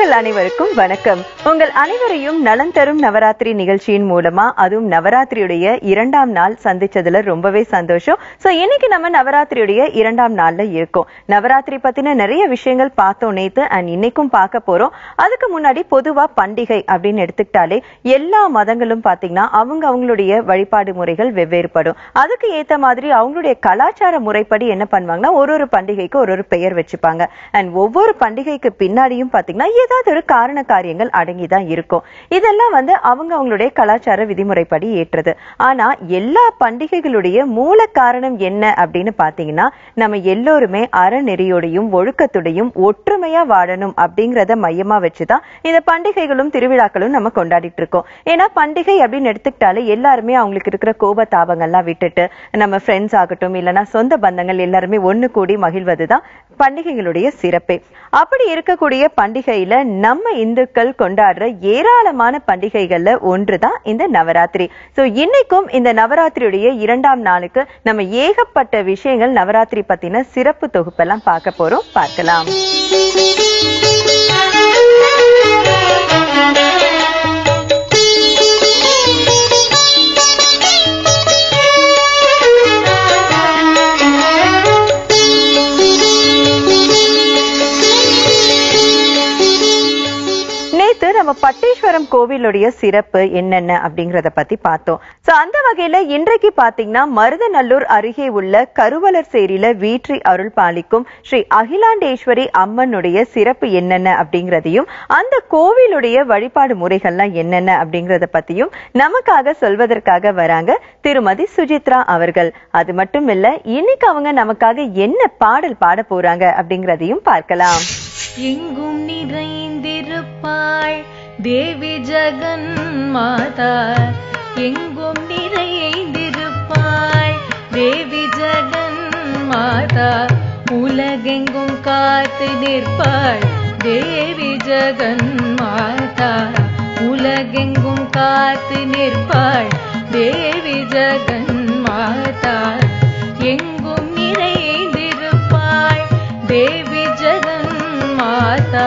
நேயர்கள் அனைவருக்கும் வணக்கம். உங்கள் அனைவரையும் நலன் தரும் நவராத்திரி நிகழ்ச்சியின் மூலமா அதுவும் நவராத்திரியுடைய 2ஆம் நாள் சந்திச்சதுல ரொம்பவே சந்தோஷம். சோ இன்னைக்கு நம்ம நவராத்திரியுடைய 2ஆம் நாள்ல இருக்கோம். நவராத்திரி பத்தின நிறைய விஷயங்கள் பார்த்தோம் நேத்து அண்ட் இன்னைக்கும் பார்க்க போறோம். அதுக்கு முன்னாடி பொதுவா பண்டிகை அப்படின்னு எடுத்துக்கிட்டாலே எல்லா மதங்களும் பாத்தீங்கன்னா அவங்களுடைய வழிபாடு முறைகள் வெவ்வேறுபடும். அதுக்கு ஏத்த மாதிரி அவங்களுடைய கலாச்சார முறைப்படி என்ன பண்ணுவாங்கன்னா ஒரு பண்டிகைக்கு ஒரு பெயர் வச்சுப்பாங்க. அண்ட் ஒவ்வொரு பண்டிகைக்கு பின்னாடியும் பாத்தீங்கன்னா ஏதாவது ஒரு காரண காரியங்கள் அடங்கிதான் இருக்கும். இதெல்லாம் அவங்களுடைய கலாச்சார விதிமுறைப்படி ஏற்றது. ஆனா எல்லா பண்டிகைகளுடைய மூல காரணம் என்ன அப்படின்னு பாத்தீங்கன்னா நம்ம எல்லோருமே அறநெறியோடையும் ஒழுக்கத்துடையும் ஒற்றுமையா வாழணும் அப்படிங்கறத மையமா வச்சுதான் இந்த பண்டிகைகளும் திருவிழாக்களும் நம்ம கொண்டாடிட்டு இருக்கோம். ஏன்னா பண்டிகை அப்படின்னு எடுத்துக்கிட்டாலே எல்லாருமே அவங்களுக்கு இருக்கிற கோப தாபங்கள்லாம் விட்டுட்டு நம்ம ஃப்ரெண்ட்ஸ் ஆகட்டும் இல்லைன்னா சொந்த பந்தங்கள் எல்லாருமே ஒண்ணு கூடி மகிழ்வதுதான் பண்டிகைகளுடைய சிறப்பே. அப்படி இருக்கக்கூடிய பண்டிகையில நம்ம இந்துக்கள் கொண்டாடுற ஏராளமான பண்டிகைகள்ல ஒன்றுதான் இந்த நவராத்திரி. சோ இன்னைக்கும் இந்த நவராத்திரியுடைய 2ஆம் நாளுக்கு நம்ம ஏகப்பட்ட விஷயங்கள் நவராத்திரி பத்தின சிறப்பு தொகுப்பெல்லாம் பார்க்க போறோம். பார்க்கலாம். நம்ம பட்டேஸ்வரம் கோவிலுடைய சிறப்பு என்னென்ன அப்படிங்கறத பத்தி பார்த்தோம். சோ அந்த வகையில இன்றைக்கு பாத்தீங்கன்னா மருதநல்லூர் அருகே உள்ள கருவலர் சேரியில வீற்றி அருள் பாலிக்கும் ஸ்ரீ அகிலாண்டேஸ்வரி அம்மனுடைய சிறப்பு என்னென்ன அப்படிங்கறதையும் அந்த கோவிலுடைய வழிபாடு முறைகள்லாம் என்னென்ன அப்படிங்கறத பத்தியும் நமக்காக சொல்வதற்காக வராங்க திருமதி சுஜித்ரா அவர்கள். அது மட்டும் இல்ல இன்னைக்கு அவங்க நமக்காக என்ன பாடல் பாட போறாங்க அப்படிங்கறதையும் பார்க்கலாம். எங்கும் நிறைந்திருப்பாள் தேவி ஜெகன் மாதா, எங்கும் நிறைந்திருப்பாள் தேவி ஜெகன் மாதா, உலகெங்கும் காத்து நிற்பாள் தேவி ஜெகன் மாதா, உலகெங்கும் காத்து நிற்பாள் தேவி ஜெகன் மாதா, எங்கும் நிறைந்திருப்பாள் தேவி ஜெகன் மாதா.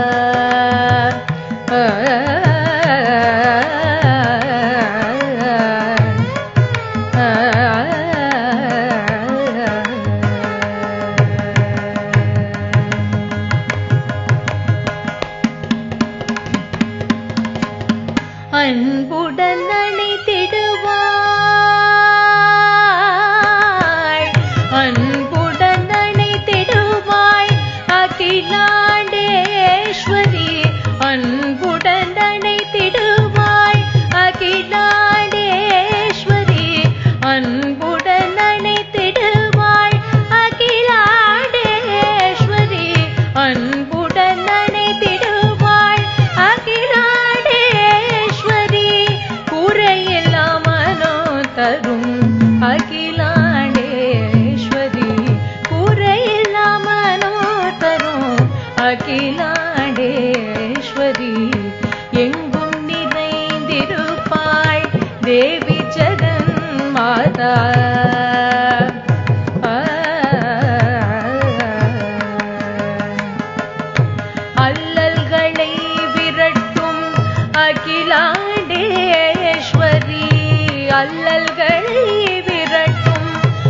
அன்புடன் அணைத்திடுவாய், அன்புடன் அணைத்திடுவாய் அகிலாண்டேஸ்வரி, அன்புடன் அணைத்திடுவாய் அகிலாண்டேஸ்வரி, அன்புடன் அணைத்திடுவாய் அகிலாண்டேஸ்வரி, அன்புடன் அணைத்திடுவாய் அகிலாண்டேஸ்வரி, குறையெல்லாம் மனோ தரும் அகிலாண்டேஸ்வரி, குறையெல்லாம் மனோ தரும் அகிலாண்டேஸ்வரி, எங்கும் நிறைந்திருப்பாய் தேவி ஜெகன் மாதா. அல்லல்களை விரட்டும் அகிலாண்டேஸ்வரி, அல்லல்களை விரட்டும்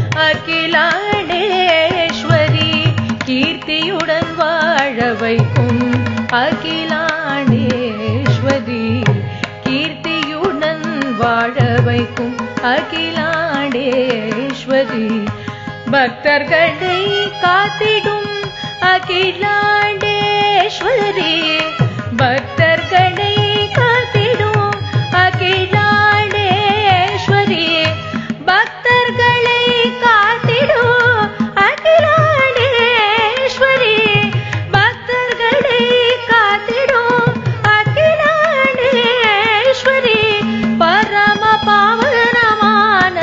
அகிலாண்டேஸ்வரி, கீர்த்தியுடன் வாழ வைக்கும் அகிலாண்டேஸ்வரி, கீர்த்தியுடன் வாழ வைக்கும் அகிலாண்டேஸ்வரி, பக்தர்களை காத்திடும் அகிலாண்டேஸ்வரி, பக்தர்களை காத்திடும் அகிலாண்டேஸ்வரி, பக்தர்களை காத்திடும் அகிலாண்டேஸ்வரி, பக்தர்களை காத்திடும் அகிலாண்டேஸ்வரி, பரம பாவனமான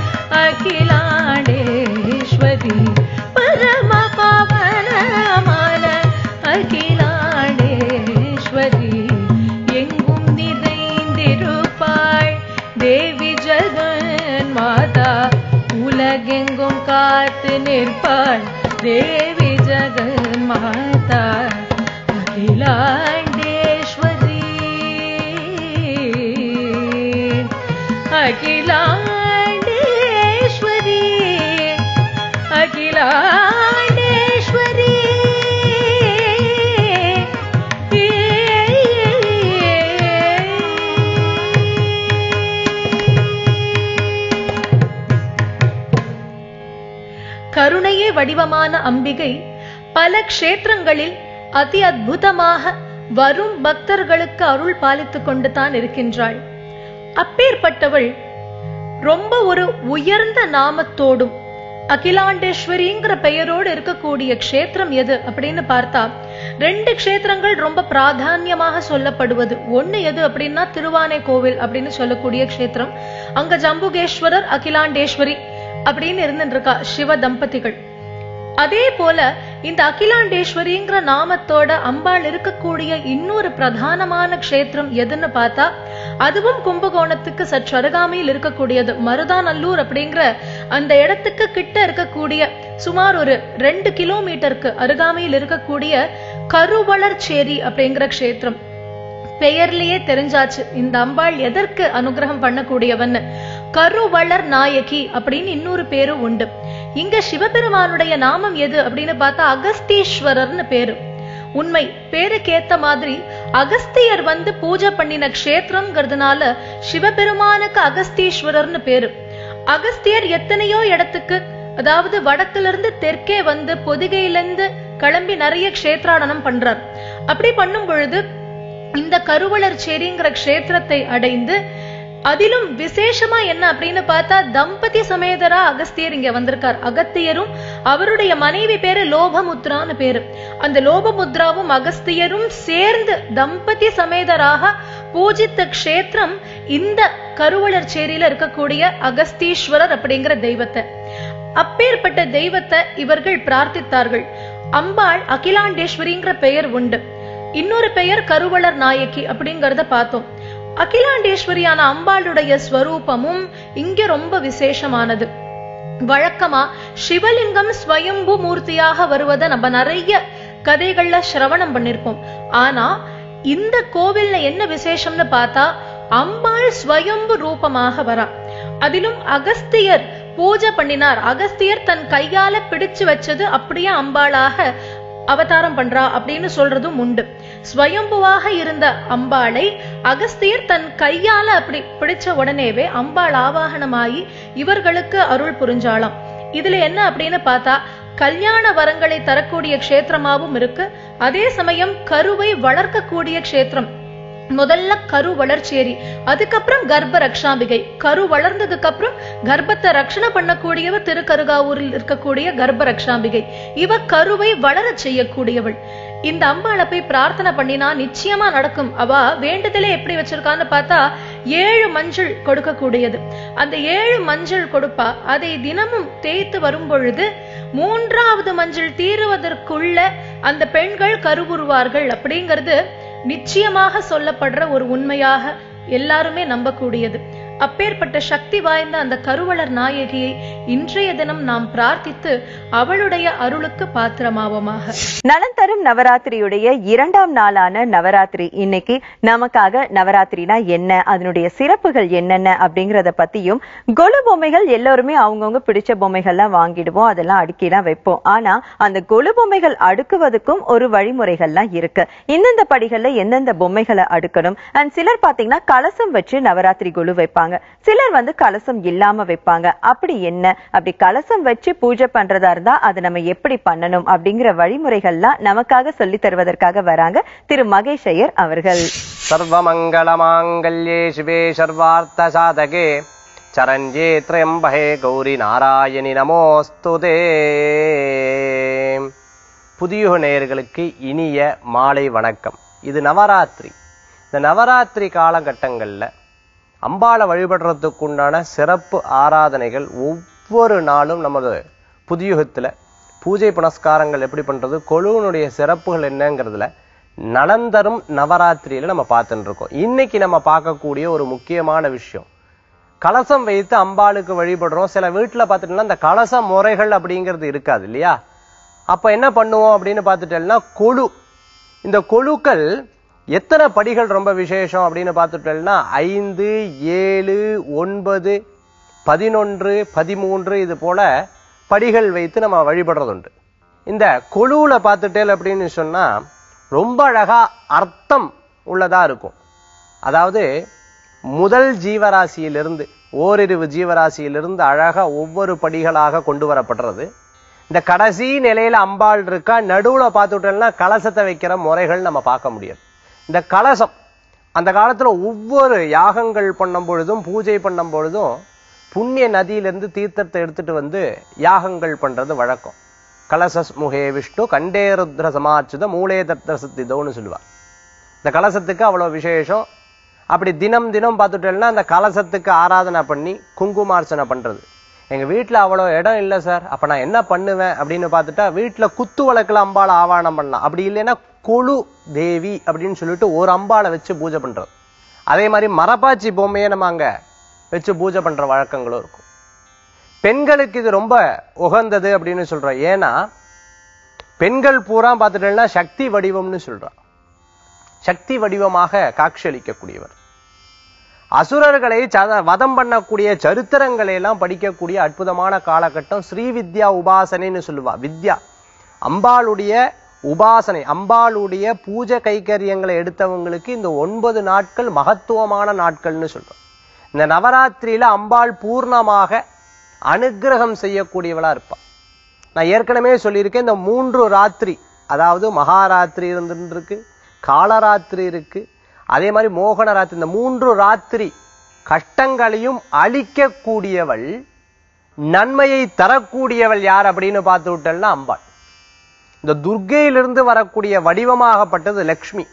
அகிலாண்டேஸ்வரி, பரம பாவனமான அகிலாண்டேஸ்வரி, எங்கும் நிறைந்திருப்பாள் தேவி ஜெகன் மாதா, உலகெங்கும் காத்து நிற்பாள் தேவி ஜெகன் மாதா, அகிலாண்டே அகிலாண்டேஸ்வரி கருணையே வடிவமான அம்பிகை பல க்ஷேத்திரங்களில் அதி அற்புதமாக வரும் பக்தர்களுக்கு அருள் பாலித்துக் கொண்டு தான் இருக்கின்றாள். அப்பேற்பட்டவள் ரொம்ப ஒரு உயர்ந்த நாமத்தோடும் அகிலாண்டேஸ்வரிங்கிற பெயரோடு இருக்கக்கூடிய க்ஷேத்திரம் எது அப்படின்னு பார்த்தா 2 க்ஷேத்திரங்கள் ரொம்ப பிராதான்யமாக சொல்லப்படுவது. ஒண்ணு எது அப்படின்னா திருவானைக்கோவில் அப்படின்னு சொல்லக்கூடிய க்ஷேத்திரம். அங்க ஜம்புகேஸ்வரர் அகிலாண்டேஸ்வரி அப்படின்னு இருந்துருக்கா சிவ தம்பதிகள். அதே போல இந்த அகிலாண்டேஸ்வரிங்கிற நாமத்தோட அம்பாள் இருக்கக்கூடிய இன்னொரு பிரதானமான க்ஷேத்திரம் எதுன்னு பார்த்தா அதுவும் கும்பகோணத்துக்கு சற்று அருகாமையில் இருக்கக்கூடியது. மருதாநல்லூர் அப்படிங்கிற அந்த இடத்துக்கு கிட்ட இருக்கக்கூடிய சுமார் ஒரு 2 கிலோமீட்டருக்கு அருகாமையில் இருக்கக்கூடிய கருவளர்ச்சேரி அப்படிங்கிற க்ஷேத்திரம். பெயர்லயே தெரிஞ்சாச்சு இந்த அம்பாள் எதற்கு அனுகிரகம் பண்ணக்கூடியவன்னு. கருவளர் நாயகி அப்படின்னு இன்னொரு பேரு உண்டு. இங்க சிவபெருமானுடைய நாமம் எது அப்படின்னு பார்த்தா அகஸ்தீஸ்வரர்னு பேரு. உண்மை பேருக்கேத்த மாதிரி அகஸ்தியர் வந்து பூஜை பண்ணின க்ஷேத்திரம்ங்கிறதுனால சிவபெருமானுக்கு அகஸ்தீஸ்வரர்னு பேரு. அகஸ்தியர் எத்தனையோ இடத்துக்கு, அதாவது வடக்குல இருந்து தெற்கே வந்து பொதிகையிலிருந்து கிளம்பி நிறைய க்ஷேத்ராடனம் பண்றார். அப்படி பண்ணும் பொழுது இந்த கருவளர்ச்சேரிங்கிற க்ஷேத்திரத்தை அடைந்து அதிலும் விசேஷமா என்ன அப்படின்னு பார்த்தா தம்பதி சமேதரா அகஸ்தியர் இங்க வந்திருக்கார். அகத்தியரும் அவருடைய மனைவி பேரு லோபமுத்ரான்னு பேரு. அந்த லோபமுத்ராவும் அகஸ்தியரும் சேர்ந்து தம்பதி சமேதராக பூஜித்த க்ஷேத்திரம் இந்த கருவளர்ச்சேரியில இருக்கக்கூடிய அகஸ்தீஸ்வரர் அப்படிங்கிற தெய்வத்தை. அப்பேற்பட்ட தெய்வத்தை இவர்கள் பிரார்த்தித்தார்கள். அம்பாள் அகிலாண்டேஸ்வரிங்கிற பெயர் உண்டு. இன்னொரு பெயர் கருவளர் நாயகி அப்படிங்கறத பார்த்தோம். அகிலாண்டேஸ்வரியான அம்பாளுடைய ஸ்வரூபமும் இங்க ரொம்ப விசேஷமானது. வழக்கமா சிவலிங்கம் ஸ்வயம்பு மூர்த்தியாக வருவதை நம்ம நிறைய கதைகள்ல சிரவணம் பண்ணிருப்போம். ஆனா இந்த கோவில்ல என்ன விசேஷம்னு பார்த்தா அம்பாள் ஸ்வயம்பு ரூபமாக வரா. அதிலும் அகஸ்தியர் பூஜை பண்ணினார். அகஸ்தியர் தன் கையால பிடிச்சு வச்சது அப்படியே அம்பாளாக அவதாரம் பண்றா அப்படின்னு சொல்றதும் உண்டு. ஸ்வயம்புவாக இருந்த அம்பாளை அகஸ்தியர் தன் கையால அப்படி பிடிச்ச உடனேவே அம்பாள் ஆவாகனமாயி இவர்களுக்கு அருள் புரிஞ்சாளாம். இதுல என்ன அப்படின்னு பார்த்தா கல்யாண வரங்களை தரக்கூடிய க்ஷேத்திரமாவும் இருக்கு. அதே சமயம் கருவை வளர்க்கக்கூடிய க்ஷேத்திரம். முதல்ல கரு வளர்ச்சேரி, அதுக்கப்புறம் கர்ப்ப ரக்ஷாம்பிகை. கரு வளர்ந்ததுக்கு அப்புறம் கர்ப்பத்தை ரட்சணை பண்ணக்கூடியவ திருக்கருகாவூரில் இருக்கக்கூடிய கர்ப்ப ரக்ஷாம்பிகை. இவ கருவை வளர செய்யக்கூடியவள். இந்த அம்பாளை போய் பிரார்த்தனை பண்ணினா நிச்சயமா நடக்கும். அவ வேண்டுதலே எப்படி வச்சிருக்கான்னு பார்த்தா 7 மஞ்சள் கொடுக்கக்கூடியது. அந்த 7 மஞ்சள் கொடுப்பா. அதை தினமும் தேய்த்து வரும் பொழுது 3வது மஞ்சள் தீருவதற்குள்ள அந்த பெண்கள் கருவுருவார்கள் அப்படிங்கிறது நிச்சயமாக சொல்லப்படுற ஒரு உண்மையாக எல்லாருமே நம்பக்கூடியது. அப்பேற்பட்ட சக்தி வாய்ந்த அந்த கருவளர் நாயகியை இன்றைய தினம் நாம் பிரார்த்தித்து அவளுடைய அருளுக்கு பாத்திரமாவோமாக. நலன் தரும் நவராத்திரியுடைய 2ஆம் நாளான நவராத்திரி இன்னைக்கு நமக்காக நவராத்திரினா என்ன, அதனுடைய சிறப்புகள் என்னென்ன அப்படிங்கறத பத்தியும், கொலு பொம்மைகள் எல்லாருமே அவங்கவுங்க பிடிச்ச பொம்மைகள்லாம் வாங்கிடுவோம், அதெல்லாம் அடுக்கிலாம் வைப்போம். ஆனா அந்த கொலு பொம்மைகள் அடுக்குவதற்கும் ஒரு வழிமுறைகள்லாம் இருக்கு. இந்தந்த படிகள்ல எந்தெந்த பொம்மைகளை அடுக்கணும். அண்ட் சிலர் பாத்தீங்கன்னா கலசம் வச்சு நவராத்திரி கொலு வைப்பாங்க, சிலர் வந்து கலசம் இல்லாம வைப்பாங்க. அப்படி என்ன, அப்படி கலசம் வச்சு பூஜை பண்றதா இருந்தா அதை நம்ம எப்படி பண்ணணும் அப்படிங்கிற வழிமுறைகள்லாம் நமக்காக சொல்லி தருவதற்காக வராங்க திரு மகேஷ் ஐயர் அவர்கள். சர்வமங்கள மாங்கல்யே சிவே சர்வார்த்த சாதகே சரண்யே த்ரயம்பகே கௌரி நாராயணி நமோஸ்துதே. புதிய நேயர்களுக்கு இனிய மாலை வணக்கம். இது நவராத்திரி. இந்த நவராத்திரி காலகட்டங்கள்ல அம்பாளை வழிபடுறதுக்கு உண்டான சிறப்பு ஆராதனைகள் ஒவ்வொரு நாளும் நமது புதியுகத்துல பூஜை புனஸ்காரங்கள் எப்படி பண்றது, கொலுவனுடைய சிறப்புகள் என்னங்கிறதுல நலன் தரும் நவராத்திரியில நம்ம பார்த்துட்டு இருக்கோம். இன்னைக்கு நம்ம பார்க்கக்கூடிய ஒரு முக்கியமான விஷயம், கலசம் வைத்து அம்பாளுக்கு வழிபடுறோம். சில வீட்டுல பார்த்துட்டோம்னா இந்த கலச முறைகள் அப்படிங்கிறது இருக்காது இல்லையா? அப்ப என்ன பண்ணுவோம் அப்படின்னு பார்த்துட்டோம்னா கொலு. இந்த கொலுக்கள் எத்தனை படிகள் ரொம்ப விசேஷம் அப்படின்னு பார்த்துட்டோம்னா 5, 7, 9, 11, 13 இது போல படிகள் வைத்து நம்ம வழிபடுறது உண்டு. இந்த கொலுவுல பார்த்துட்டேல் அப்படின்னு சொன்னா ரொம்ப அழகா அர்த்தம் உள்ளதா இருக்கும். அதாவது முதல் ஜீவராசியிலிருந்து ஓரிரு ஜீவராசியிலிருந்து அழகா ஒவ்வொரு படிகளாக கொண்டு வரப்படுறது. இந்த கடைசி நிலையில அம்பாள் இருக்கா, நடுவுல பார்த்துட்டோம்னா கலசத்தை வைக்கிற முறைகள் நம்ம பார்க்க முடியாது. இந்த கலசம் அந்த காலத்துல ஒவ்வொரு யாகங்கள் பண்ணும் பொழுதும் பூஜை பண்ணும் பொழுதும் புண்ணிய நதியிலிருந்து தீர்த்தத்தை எடுத்துட்டு வந்து யாகங்கள் பண்றது வழக்கம். கலசஸ் முகே விஷ்ணு கண்டே ருத்ர சமாச்சுத மூலே தத்ர சித்திதோன்னு சொல்லுவார். இந்த கலசத்துக்கு அவ்வளவு விசேஷம். அப்படி தினம் தினம் பார்த்துட்டேன்னா அந்த கலசத்துக்கு ஆராதனை பண்ணி குங்குமார்ச்சனை பண்றது. எங்க வீட்டுல அவ்வளவு இடம் இல்லை சார், அப்ப நான் என்ன பண்ணுவேன் அப்படின்னு பார்த்துட்டா வீட்டுல குத்து வழக்குல அம்பாளை ஆவாரணம் பண்ணலாம். அப்படி இல்லைன்னா கொலு தேவி அப்படின்னு சொல்லிட்டு ஒரு அம்பாளை வச்சு பூஜை பண்றது. அதே மாதிரி மரப்பாச்சி பொம்மையை நம்ம அங்க வச்சு பூஜை பண்ற வழக்கங்களும் இருக்கும். பெண்களுக்கு இது ரொம்ப உகந்தது அப்படின்னு சொல்றோம். ஏன்னா பெண்கள் பூரா பார்த்துட்டேன்னா சக்தி வடிவம்னு சொல்றான். சக்தி வடிவமாக காட்சி அளிக்கக்கூடியவர். அசுரர்களை வதம் பண்ணக்கூடிய சரித்திரங்களை எல்லாம் படிக்கக்கூடிய அற்புதமான காலகட்டம். ஸ்ரீவித்யா உபாசனைன்னு சொல்லுவா. வித்யா அம்பாளுடைய உபாசனை, அம்பாளுடைய பூஜை கைகரியங்களை எடுத்தவங்களுக்கு இந்த 9 நாட்கள் மகத்துவமான நாட்கள்னு சொல்றோம். இந்த நவராத்திரியில அம்பாள் பூர்ணமாக அனுகிரகம் செய்யக்கூடியவளா இருப்பா. நான் ஏற்கனவே சொல்லியிருக்கேன், இந்த 3 ராத்திரி, அதாவது மகாராத்திரி இருந்துருக்கு, காலராத்திரி இருக்கு, அதே மாதிரி மோகன ராத்திரி. இந்த 3 ராத்திரி கஷ்டங்களையும் அழிக்கக்கூடியவள், நன்மையை தரக்கூடியவள் யார் அப்படின்னு பார்த்து விட்டல்னா அம்பாள். இந்த துர்க்கையிலிருந்து வரக்கூடிய வடிவமாகப்பட்டது லக்ஷ்மி,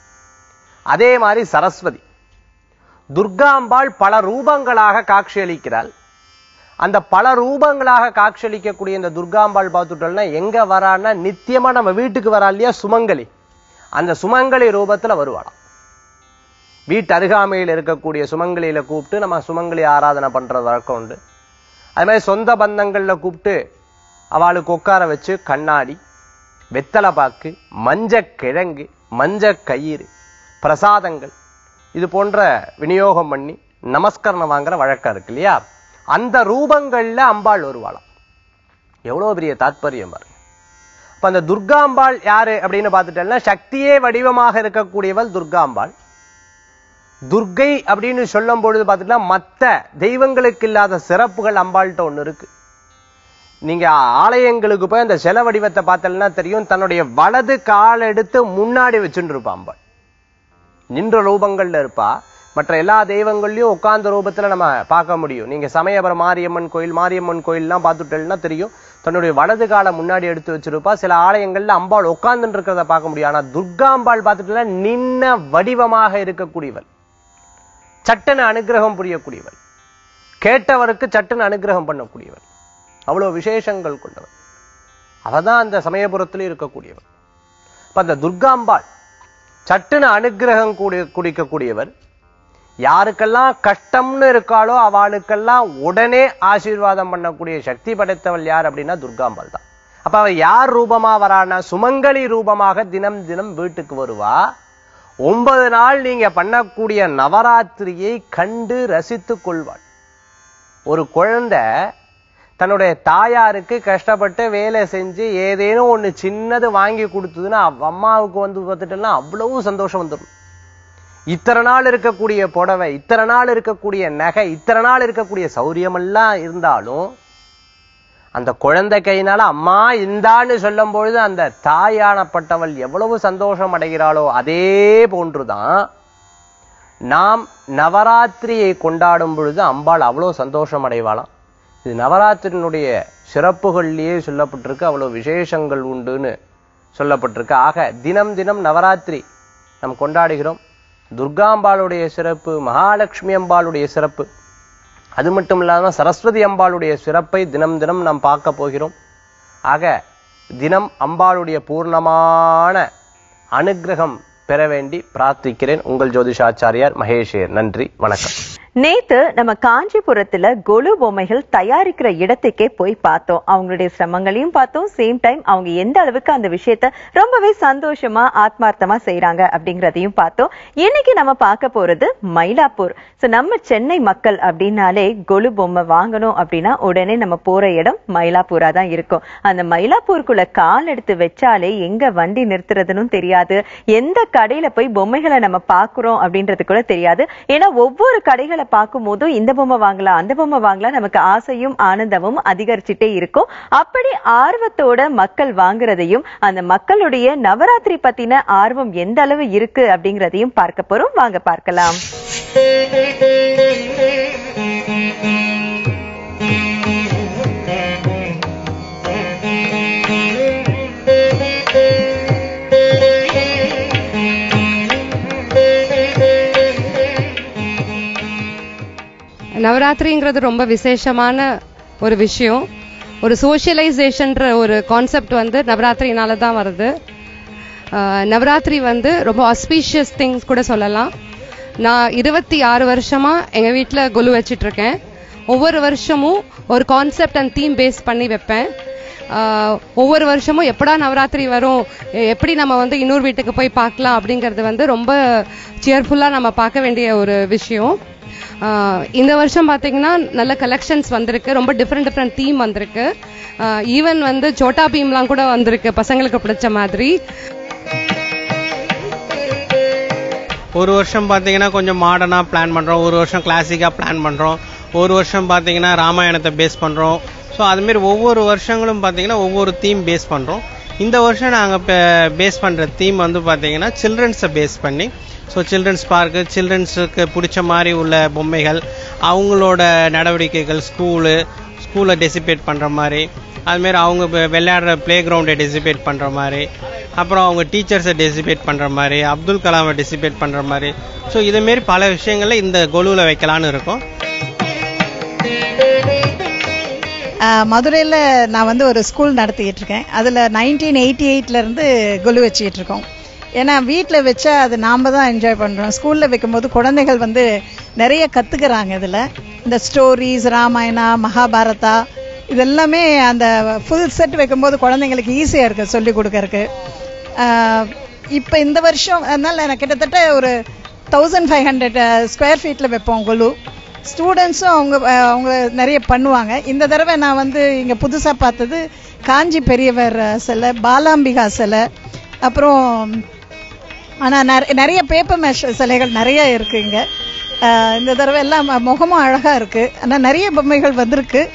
அதே மாதிரி சரஸ்வதி. துர்காம்பாள் பல ரூபங்களாக காட்சி அளிக்கிறாள். அந்த பல ரூபங்களாக காட்சி அளிக்கக்கூடிய இந்த துர்காம்பாள் பார்த்துட்டோம்னா எங்க வரான்னா நித்தியமா நம்ம வீட்டுக்கு வரா இல்லையா சுமங்கலி, அந்த சுமங்கலி ரூபத்துல வருவாளாம். வீட்டு அருகாமையில் இருக்கக்கூடிய சுமங்கலியில கூப்பிட்டு நம்ம சுமங்கலி ஆராதனை பண்றது வழக்கம் உண்டு. அது மாதிரி சொந்த பந்தங்கள்ல கூப்பிட்டு அவளுக்கு உட்கார வச்சு கண்ணாடி, வெத்தலை பாக்கு, மஞ்ச கிழங்கு, மஞ்ச கயிறு, பிரசாதங்கள் இது போன்ற விநியோகம் பண்ணி நமஸ்கரணம் வாங்குற வழக்கம் இருக்கு இல்லையா. அந்த ரூபங்கள்ல அம்பாள் வருவாளாம். எவ்வளவு பெரிய தாத்பரியம் பாருங்க. அப்ப அந்த துர்காம்பாள் யாரு அப்படின்னு பார்த்துட்டேன்னா சக்தியே வடிவமாக இருக்கக்கூடியவள் துர்காம்பாள். துர்கை அப்படின்னு சொல்லும் பொழுது பார்த்துட்டா மற்ற தெய்வங்களுக்கு இல்லாத சிறப்புகள் அம்பாள்கிட்ட ஒண்ணு இருக்கு. நீங்க ஆலயங்களுக்கு போய் அந்த செல வடிவத்தை பார்த்தா தெரியும், தன்னுடைய வலது கால் எடுத்து முன்னாடி வச்சுட்டு இருப்பா அம்பாள். நின்ற ரூபங்கள்ல இருப்பா. மற்ற எல்லா தெய்வங்கள்லயும் உட்கார்ந்த ரூபத்துல நம்ம பார்க்க முடியும். நீங்க சமயபுரம் மாரியம்மன் கோயில் எல்லாம் பார்த்துட்டேன்னா தெரியும், தன்னுடைய வலது காலை முன்னாடி எடுத்து வச்சிருப்பா. சில ஆலயங்கள்ல அம்பாள் உட்கார்ந்து இருக்கிறத பார்க்க முடியும். ஆனா துர்காம்பாள் பார்த்துட்டா நின்ன வடிவமாக இருக்கக்கூடியவள், சட்டன அனுகிரகம் புரியக்கூடியவள், கேட்டவருக்கு சட்டன அனுகிரகம் பண்ணக்கூடியவள், அவ்வளவு விசேஷங்கள் கொண்டவள். அவதான் அந்த சமயபுரத்திலே இருக்கக்கூடியவள். இப்ப அந்த துர்காம்பாள் சட்டுன அனுகிரகம் குடிக்கக்கூடியவர். யாருக்கெல்லாம் கஷ்டம்னு இருக்காளோ அவளுக்கெல்லாம் உடனே ஆசீர்வாதம் பண்ணக்கூடிய சக்தி படைத்தவள் யார் அப்படின்னா துர்காம்பாள் தான். அப்ப அவ யார் ரூபமா வரானா சுமங்கலி ரூபமாக தினம் தினம் வீட்டுக்கு வருவா. 9 நாள் நீங்க பண்ணக்கூடிய நவராத்திரியை கண்டு ரசித்துக் கொள்வாள். ஒரு குழந்தை தன்னுடைய தாயாருக்கு கஷ்டப்பட்டு வேலை செஞ்சு ஏதேனும் ஒண்ணு சின்னது வாங்கி கொடுத்ததுன்னா அம்மாவுக்கு வந்து பார்த்துட்டோம்னா அவ்வளவு சந்தோஷம் வந்துடும். இத்தனை நாள் இருக்கக்கூடிய புடவை, இத்தனை நாள் இருக்கக்கூடிய நகை, இத்தனை நாள் இருக்கக்கூடிய சௌரியம் எல்லாம் இருந்தாலும் அந்த குழந்தை கையினால அம்மா இந்தான்னு சொல்லும் பொழுது அந்த தாயானப்பட்டவள் எவ்வளவு சந்தோஷம் அடைகிறாளோ அதே போன்றுதான் நாம் நவராத்திரியை கொண்டாடும் பொழுது அம்பாள் அவ்வளவு சந்தோஷம் அடைவாளாம். இது நவராத்திரியினுடைய சிறப்புகள்லயே சொல்லப்பட்டிருக்கு. அவ்வளவு விசேஷங்கள் உண்டுன்னு சொல்லப்பட்டிருக்கு. ஆக தினம் தினம் நவராத்திரி நாம் கொண்டாடுகிறோம். துர்காம்பாளுடைய சிறப்பு, மகாலட்சுமி அம்பாளுடைய சிறப்பு, அது மட்டும் இல்லாம சரஸ்வதி அம்பாளுடைய சிறப்பை தினம் தினம் நாம் பார்க்க போகிறோம். ஆக தினம் அம்பாளுடைய பூர்ணமான அனுகிரகம் பெற வேண்டி பிரார்த்திக்கிறேன். உங்கள் ஜோதிஷாச்சாரியார் மகேஷ். நன்றி, வணக்கம். நேத்து நம்ம காஞ்சிபுரத்துல கொலு பொம்மைகள் தயாரிக்கிற இடத்துக்கே போய் பார்த்தோம். அவங்களுடைய சிரமங்களையும் பார்த்தோம். சேம் டைம் அவங்க எந்த அளவுக்கு அந்த விஷயத்த ரொம்பவே சந்தோஷமா ஆத்மார்த்தமா செய்யறாங்க அப்படிங்கறதையும் பார்த்தோம். இன்னைக்கு நம்ம பார்க்க போறது மயிலாப்பூர். சோ நம்ம சென்னை மக்கள் அப்படின்னாலே கொலு பொம்மை வாங்கணும் அப்படின்னா உடனே நம்ம போற இடம் மயிலாப்பூரா தான் இருக்கும். அந்த மயிலாப்பூருக்குள்ள கால் எடுத்து வச்சாலே எங்க வண்டி நிறுத்துறதுன்னு தெரியாது, எந்த கடையில போய் பொம்மைகளை நம்ம பாக்குறோம் அப்படின்றது கூட தெரியாது. ஏன்னா ஒவ்வொரு கடைகளை பார்க்கும் போதும் இந்த பொம்மை வாங்கலாம் அந்த பொம்மை வாங்கலாம் நமக்கு ஆசையும் ஆனந்தமும் அதிகரிச்சுட்டே இருக்கும். அப்படி ஆர்வத்தோட மக்கள் வாங்குறதையும் அந்த மக்களுடைய நவராத்திரி பத்தின ஆர்வம் எந்த அளவு இருக்கு அப்படிங்கறதையும் பார்க்க போறோம். வாங்க பார்க்கலாம். நவராத்திரிங்கிறது ரொம்ப விசேஷமான ஒரு விஷயம். ஒரு சோஷியலைசேஷன்ற ஒரு கான்செப்ட் வந்து நவராத்திரினால தான் வருது. நவராத்திரி வந்து ரொம்ப ஆஸ்பீஷியஸ் திங்ஸ் கூட சொல்லலாம். நான் 26 வருஷமா எங்க வீட்டில் கொலு வச்சிட்டு இருக்கேன். ஒவ்வொரு வருஷமும் ஒரு கான்செப்ட் அண்ட் தீம் பேஸ் பண்ணி வைப்பேன். ஒவ்வொரு வருஷமும் எப்படா நவராத்திரி வரும், எப்படி நம்ம வந்து இன்னொரு வீட்டுக்கு போய் பார்க்கலாம் அப்படிங்கிறது வந்து ரொம்ப சியர்ஃபுல்லாக நம்ம பார்க்க வேண்டிய ஒரு விஷயம். இந்த வருஷம் பார்த்தீங்கன்னா நல்ல கலெக்ஷன்ஸ் வந்திருக்கு, ரொம்ப டிஃப்ரெண்ட் தீம் வந்திருக்கு. ஈவன் வந்து சோட்டா பீம்லாம் கூட வந்திருக்கு பசங்களுக்கு பிடிச்ச மாதிரி. ஒரு வருஷம் பார்த்தீங்கன்னா கொஞ்சம் மாடர்னாக பிளான் பண்ணுறோம், ஒரு வருஷம் கிளாசிக்காக பிளான் பண்ணுறோம், ஒரு வருஷம் பார்த்தீங்கன்னா ராமாயணத்தை பேஸ் பண்ணுறோம். ஸோ அதுமாரி ஒவ்வொரு வருஷங்களும் பார்த்தீங்கன்னா ஒவ்வொரு தீம் பேஸ் பண்ணுறோம். இந்த வருஷம் நாங்கள் இப்போ பேஸ் பண்ணுற தீம் வந்து பார்த்தீங்கன்னா சில்ட்ரன்ஸை பேஸ் பண்ணி, ஸோ சில்ட்ரன்ஸ் பார்க்கு, சில்ட்ரன்ஸுக்கு பிடிச்ச மாதிரி உள்ள பொம்மைகள், அவங்களோட நடவடிக்கைகள், ஸ்கூலை டெசிபேட் பண்ணுற மாதிரி, அதுமாரி அவங்க விளையாடுற பிளே கிரவுண்டை டெசிபேட் பண்ணுற மாதிரி, அப்புறம் அவங்க டீச்சர்ஸை டெசிபேட் பண்ணுற மாதிரி, அப்துல் கலாமை டெசிபேட் பண்ணுற மாதிரி. ஸோ இதுமாரி பல விஷயங்களை இந்த கொலுவில் வைக்கலான்னு இருக்கோம். மதுரையில் நான் வந்து ஒரு ஸ்கூல் நடத்திக்கிட்டு இருக்கேன். அதில் 1988 கொலு வச்சுக்கிட்டு இருக்கோம். ஏன்னா வீட்டில் வச்சா அது நாம் தான் என்ஜாய் பண்ணுறோம். ஸ்கூலில் வைக்கும்போது குழந்தைகள் வந்து நிறைய கற்றுக்கிறாங்க. இதில் இந்த ஸ்டோரிஸ், ராமாயணா, மகாபாரதா இதெல்லாமே அந்த ஃபுல் செட் வைக்கும்போது குழந்தைங்களுக்கு ஈஸியாக இருக்குது சொல்லிக் கொடுக்கறக்கு. இப்போ இந்த வருஷம் அதனால் நான் கிட்டத்தட்ட ஒரு 1500 ஸ்கொயர் ஃபீட்டில் வைப்போம் கொலு. ஸ்டூடெண்ட்ஸும் அவங்க நிறைய பண்ணுவாங்க. இந்த தடவை நான் வந்து இங்கே புதுசாக பார்த்தது காஞ்சி பெரியவர் சிலை, பாலாம்பிகா சிலை, அப்புறம் ஆனால் நிறைய பேப்பர் மேஷ் சிலைகள் நிறைய இருக்குது இங்கே. இந்த தடவை எல்லாம் முகமும் அழகாக இருக்குது. ஆனால் நிறைய பொம்மைகள் வந்திருக்கு.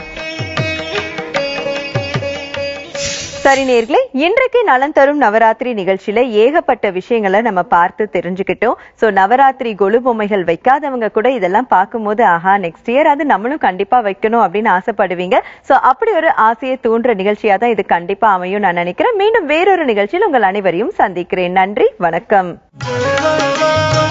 சரி நேயர்களே, இன்றைக்கு நலன் தரும் நவராத்திரி நிகழ்ச்சியில ஏகப்பட்ட விஷயங்களை நம்ம பார்த்து தெரிஞ்சுக்கிட்டோம். சோ நவராத்திரி கொலு பொம்மைகள் வைக்காதவங்க கூட இதெல்லாம் பார்க்கும்போது ஆஹா நெக்ஸ்ட் இயர் அது நம்மளும் கண்டிப்பா வைக்கணும் அப்படின்னு ஆசைப்படுவீங்க. சோ அப்படி ஒரு ஆசையை தூண்டுற நிகழ்ச்சியா தான் இது கண்டிப்பா அமையும் நான் நினைக்கிறேன். மீண்டும் வேறொரு நிகழ்ச்சியில் உங்கள் அனைவரையும் சந்திக்கிறேன். நன்றி, வணக்கம்.